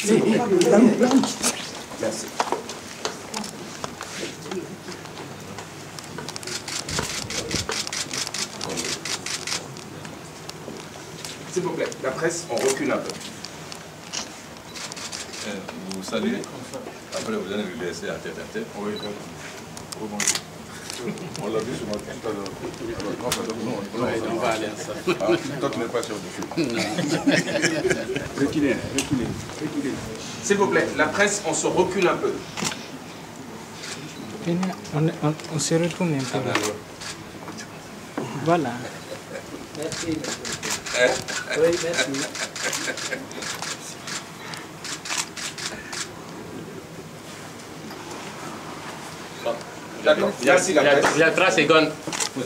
Merci. S'il vous plaît, la presse, on recule un peu. Vous saluez. Après, vous allez me laisser à tête à tête. Oui, on l'a vu sur notre tout à l'heure. On va aller à ça. Toi, tu n'es pas sûr de film. Reculez. S'il vous plaît, la presse, on se recule un peu. On se retourne un peu. Voilà. Merci. Oui, merci. D'accord, merci la presse. Il y a 3 secondes.